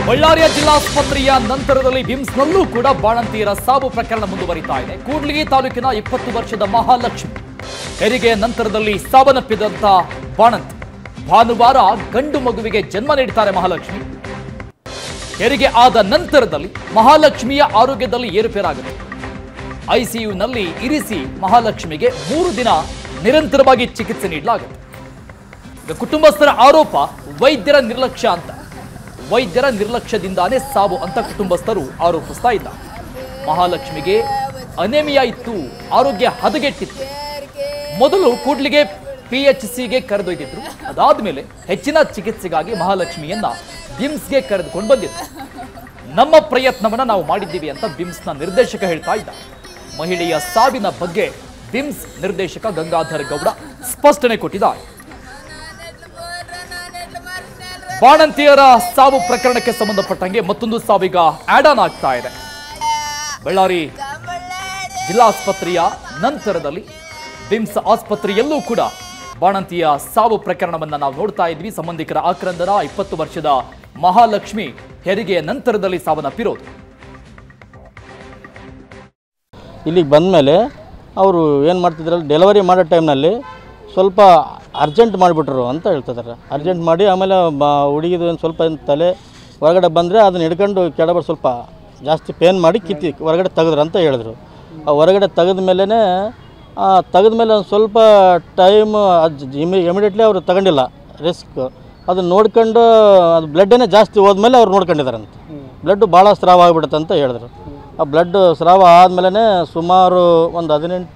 ಬಳ್ಳಾರಿಯ ಜಿಲ್ಲಾಸ್ಪತ್ರೆಯ ನಂತರದಲ್ಲಿ ಬಿಮ್ಸ್ನಲ್ಲೂ ಕೂಡ ಬಾಣಂತಿಯರ ಸಾವು ಪ್ರಕರಣ ಮುಂದುವರಿತಾ ಇದೆ. ಕೂಡ್ಲಿಗಿ ತಾಲೂಕಿನ 20 ವರ್ಷದ ಮಹಾಲಕ್ಷ್ಮಿ ಹೆರಿಗೆಯ ನಂತರದಲ್ಲಿ ಸಾವನ್ನಪ್ಪಿದಂತ ಬಾಣಂತಿ ಭಾನುವಾರ ಗಂಡು ಮಗುವಿಗೆ ಜನ್ಮ ನೀಡುತ್ತಾರೆ. ಮಹಾಲಕ್ಷ್ಮಿ ಹೆರಿಗೆ ಆದ ನಂತರದಲ್ಲಿ ಮಹಾಲಕ್ಷ್ಮಿಯ ಆರೋಗ್ಯದಲ್ಲಿ ಏರುಪೇರಾಗುತ್ತೆ. ಐಸಿಯುನಲ್ಲಿ ಇರಿಸಿ ಮಹಾಲಕ್ಷ್ಮಿಗೆ 3 ದಿನ ನಿರಂತರವಾಗಿ ಚಿಕಿತ್ಸೆ ನೀಡಲಾಗುತ್ತೆ. ಕುಟುಂಬಸ್ಥರ ಆರೋಪ ವೈದ್ಯರ ನಿರ್ಲಕ್ಷ್ಯ ಅಂತ. ವೈದ್ಯರ ನಿರ್ಲಕ್ಷ್ಯದಿಂದಾನೇ ಸಾವು ಅಂತ ಕುಟುಂಬಸ್ಥರು ಆರೋಪಿಸ್ತಾ ಇದ್ದಾರೆ. ಮಹಾಲಕ್ಷ್ಮಿಗೆ ಅನೇಮಿಯಾ ಇತ್ತು, ಆರೋಗ್ಯ ಹದಗೆಟ್ಟಿತ್ತು. ಮೊದಲು ಕೂಡ್ಲಿಗೆ PHCಗೆ ಕರೆದೊಯ್ದಿದ್ರು. ಅದಾದ್ಮೇಲೆ ಹೆಚ್ಚಿನ ಚಿಕಿತ್ಸೆಗಾಗಿ ಮಹಾಲಕ್ಷ್ಮಿಯನ್ನ ಬಿಮ್ಸ್ಗೆ ಕರೆದುಕೊಂಡು ಬಂದಿದ್ರು. ನಮ್ಮ ಪ್ರಯತ್ನವನ್ನ ನಾವು ಮಾಡಿದ್ದೀವಿ ಅಂತ ಬಿಮ್ಸ್ನ ನಿರ್ದೇಶಕ ಹೇಳ್ತಾ ಇದ್ದ. ಮಹಿಳೆಯ ಸಾವಿನ ಬಗ್ಗೆ ಬಿಮ್ಸ್ ನಿರ್ದೇಶಕ ಗಂಗಾಧರ್ ಗೌಡ ಸ್ಪಷ್ಟನೆ ಕೊಟ್ಟಿದ್ದಾರೆ. ಬಾಣಂತಿಯರ ಸಾವು ಪ್ರಕರಣಕ್ಕೆ ಸಂಬಂಧಪಟ್ಟಂಗೆ ಮತ್ತೊಂದು ಸಾವಿಗ ಆಡ್ ಆನ್ ಆಗ್ತಾ ಇದೆ. ಬಳ್ಳಾರಿ ಜಿಲ್ಲಾಸ್ಪತ್ರೆಯ ನಂತರದಲ್ಲಿ ಬಿಮ್ಸ್ ಆಸ್ಪತ್ರೆಯಲ್ಲೂ ಕೂಡ ಬಾಣಂತಿಯ ಸಾವು ಪ್ರಕರಣವನ್ನ ನಾವು ನೋಡ್ತಾ ಇದ್ವಿ. ಸಂಬಂಧಿಕರ ಆಕ್ರಂದನ 20 ವರ್ಷದ ಮಹಾಲಕ್ಷ್ಮಿ ಹೆರಿಗೆಯ ನಂತರದಲ್ಲಿ ಸಾವನ್ನಪ್ಪಿರೋದು. ಇಲ್ಲಿಗೆ ಬಂದ ಮೇಲೆ ಅವರು ಏನು ಮಾಡ್ತಿದ್ರಲ್ಲ, ಡೆಲಿವರಿ ಮಾಡೋ ಟೈಮ್ನಲ್ಲಿ ಸ್ವಲ್ಪ ಅರ್ಜೆಂಟ್ ಮಾಡಿಬಿಟ್ರು ಅಂತ ಹೇಳ್ತಿದ್ದಾರೆ. ಅರ್ಜೆಂಟ್ ಮಾಡಿ ಆಮೇಲೆ ಹುಡುಗಿದು ಒಂದು ಸ್ವಲ್ಪ ತಲೆ ಹೊರಗಡೆ ಬಂದರೆ ಅದನ್ನ ಹಿಡ್ಕೊಂಡು ಕೆಳಗಡೆ ಸ್ವಲ್ಪ ಜಾಸ್ತಿ ಪೇನ್ ಮಾಡಿ ಕಿತ್ತಿ ಹೊರಗಡೆ ತೆಗೆದ್ರು ಅಂತ ಹೇಳಿದ್ರು. ಹೊರಗಡೆ ತೆಗೆದ ಮೇಲೆ ಒಂದು ಸ್ವಲ್ಪ ಟೈಮ್ ಇಮಿಡಿಯೇಟ್ಲಿ ಅವರು ತಗೊಂಡಿಲ್ಲ ರಿಸ್ಕ್. ಅದನ್ನ ನೋಡ್ಕೊಂಡು ಅದು ಬ್ಲಡ್ಡೇ ಜಾಸ್ತಿ ಹೋದ್ಮೇಲೆ ಅವ್ರು ನೋಡ್ಕೊಂಡಿದ್ದಾರಂತೆ. ಬ್ಲಡ್ಡು ಭಾಳ ಸ್ರಾವ ಆಗಿಬಿಡುತ್ತೆ ಅಂತ ಹೇಳಿದ್ರು. ಆ ಬ್ಲಡ್ ಸ್ರಾವ ಆದಮೇಲೆ ಸುಮಾರು ಒಂದು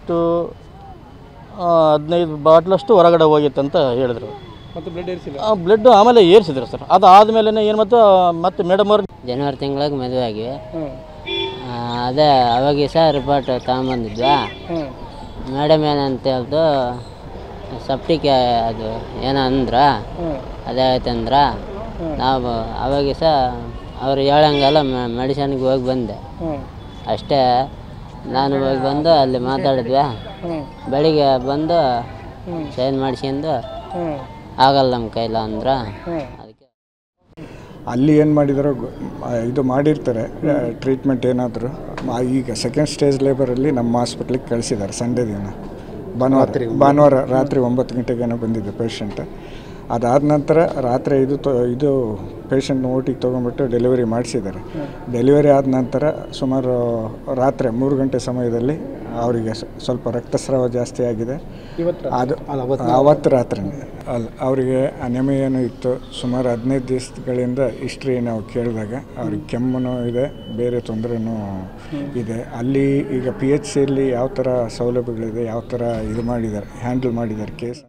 18-15 ಬಾಟ್ಲಷ್ಟು ಹೊರಗಡೆ ಹೋಗಿತ್ತು ಅಂತ ಹೇಳಿದ್ರು. ಬ್ಲಡ್ ಆಮೇಲೆ ಏರಿಸಿದ್ರು ಸರ್. ಅದಾದಮೇಲೆ ಏನು ಮತ್ತೆ ಮೇಡಮ್ ಅವ್ರು ಜನವರಿ ತಿಂಗಳಿಗೆ ಮದುವೆ ಆಗಿವೆ. ಅದೇ ಅವಾಗ ಸಹ ರಿಪೋರ್ಟ್ ತಗೊಂಬಂದಿದ್ವಾ. ಮೇಡಮ್ ಏನಂತ ಹೇಳ್ದು ಸಪ್ಟಿಕ್ ಅದು ಏನೋ ಅಂದ್ರೆ ಅದೇ ಆಯ್ತಂದ್ರ ನಾವು ಅವಾಗ ಸಹ ಅವ್ರು ಹೇಳಂಗೆಲ್ಲ ಮೆಡಿಸನ್ಗೆ ಹೋಗಿ ಬಂದೆ ಅಷ್ಟೇ. ನಾನು ಹೋಗಿ ಬಂದು ಅಲ್ಲಿ ಮಾತಾಡಿದ್ವಿ. ಬೆಳಿಗ್ಗೆ ಬಂದು ಸೈನ್ ಮಾಡಿಸ್ಕೊಂಡು ಆಗಲ್ಲ ನಮ್ಮ ಕೈಲ ಅಂದ್ರೆ ಅದಕ್ಕೆ ಅಲ್ಲಿ ಏನು ಮಾಡಿದಾರೋ ಇದು ಮಾಡಿರ್ತಾರೆ ಟ್ರೀಟ್ಮೆಂಟ್ ಏನಾದರೂ. ಈಗ ಸೆಕೆಂಡ್ ಸ್ಟೇಜ್ ಲೇಬರಲ್ಲಿ ನಮ್ಮ ಹಾಸ್ಪಿಟ್ಲಿಗೆ ಕಳಿಸಿದ್ದಾರೆ. ಸಂಡೇ ದಿನ ಭಾನುವಾರ ರಾತ್ರಿ 9 ಗಂಟೆಗೇನೋ ಬಂದಿದ್ದು ಪೇಷಂಟ್. ಅದಾದ ನಂತರ ರಾತ್ರಿ ಇದು ಪೇಷಂಟ್ನ ಓಟಿಗೆ ತೊಗೊಂಡ್ಬಿಟ್ಟು ಡೆಲಿವರಿ ಮಾಡಿಸಿದ್ದಾರೆ. ಡೆಲಿವರಿ ಆದ ನಂತರ ಸುಮಾರು ರಾತ್ರಿ 3 ಗಂಟೆ ಸಮಯದಲ್ಲಿ ಅವರಿಗೆ ಸ್ವಲ್ಪ ರಕ್ತಸ್ರಾವ ಜಾಸ್ತಿ ಆಗಿದೆ. ಅದು ಅವತ್ತು ರಾತ್ರಿ ಅವರಿಗೆ ಅನೆಮಿಯಾನು ಇತ್ತು. ಸುಮಾರು 15 ದಿವಸಗಳಿಂದ ಹಿಸ್ಟ್ರಿ ನಾವು ಕೇಳಿದಾಗ ಅವ್ರಿಗೆ ಕೆಮ್ಮು ಇದೆ, ಬೇರೆ ತೊಂದರೆನೂ ಇದೆ. ಅಲ್ಲಿ ಈಗ PHCಯಲ್ಲಿ ಯಾವ ಥರ ಸೌಲಭ್ಯಗಳಿದೆ, ಯಾವ ಥರ ಇದು ಮಾಡಿದ್ದಾರೆ, ಹ್ಯಾಂಡಲ್ ಮಾಡಿದ್ದಾರೆ ಕೇಸ್.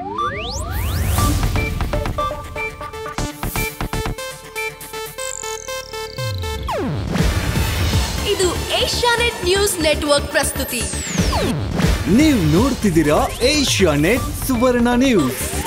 ಇದು ಏಷ್ಯಾನೆಟ್ ನ್ಯೂಸ್ ನೆಟ್ವರ್ಕ್ ಪ್ರಸ್ತುತಿ. ನೀವು ನೋಡ್ತಿದ್ದೀರಾ ಏಷ್ಯಾನೆಟ್ ಸುವರ್ಣ ನ್ಯೂಸ್.